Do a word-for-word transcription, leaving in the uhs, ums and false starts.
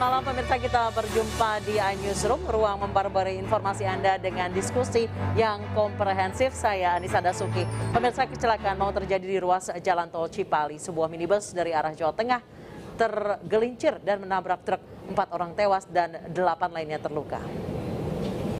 malam pemirsa, kita berjumpa di iNewsroom, ruang membarbarui informasi Anda dengan diskusi yang komprehensif. Saya Anissa Dasuki. Pemirsa, kecelakaan mau terjadi di ruas jalan tol Cipali. Sebuah minibus dari arah Jawa Tengah tergelincir dan menabrak truk. Empat orang tewas dan delapan lainnya terluka.